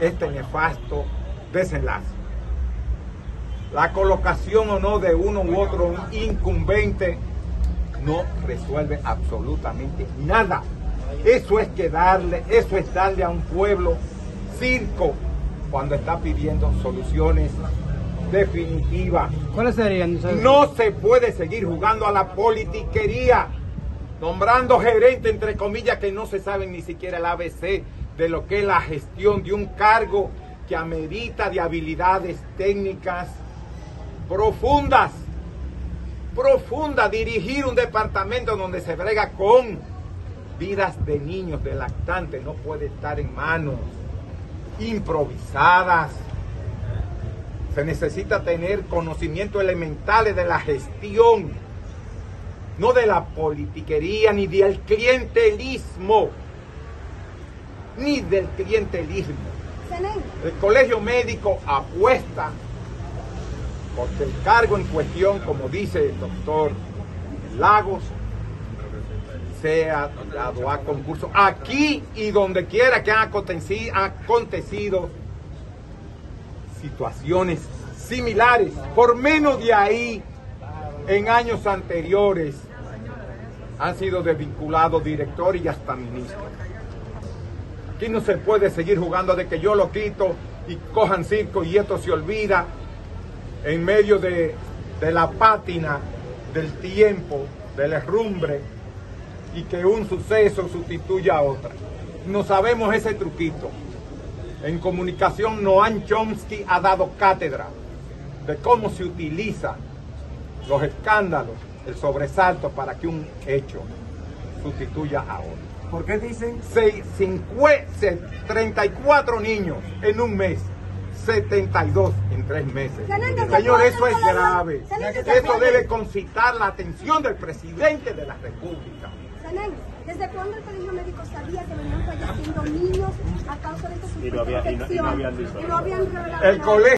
este nefasto desenlace. La colocación o no de uno u otro incumbente no resuelve absolutamente nada. Eso es darle a un pueblo circo cuando está pidiendo soluciones definitivas. ¿Cuáles serían? No se puede seguir jugando a la politiquería, nombrando gerentes, entre comillas, que no se saben ni siquiera el ABC de lo que es la gestión de un cargo que amerita de habilidades técnicas profundas, dirigir un departamento donde se brega con vidas de niños, de lactantes, no puede estar en manos improvisadas. Se necesita tener conocimientos elementales de la gestión, no de la politiquería, ni del clientelismo, El colegio médico apuesta porque el cargo en cuestión, como dice el doctor Lagos, sea dado a concurso. Aquí y donde quiera que han acontecido situaciones similares, por menos de ahí, en años anteriores, han sido desvinculados directores y hasta ministros. Aquí no se puede seguir jugando de que yo lo quito y cojan circo y esto se olvida en medio de la pátina del tiempo, del herrumbre, y que un suceso sustituya a otra. No sabemos ese truquito. En comunicación, Noam Chomsky ha dado cátedra de cómo se utilizan los escándalos, el sobresalto para que un hecho sustituya a otro. ¿Por qué dicen? 34 niños en un mes, 72 en 3 meses. Señor, eso es grave. Eso debe concitar la atención del presidente de la República. ¿Desde cuándo el colegio médico sabía que venían falleciendo niños a causa de estos supuestos infecciones? Y no habían revelado nada?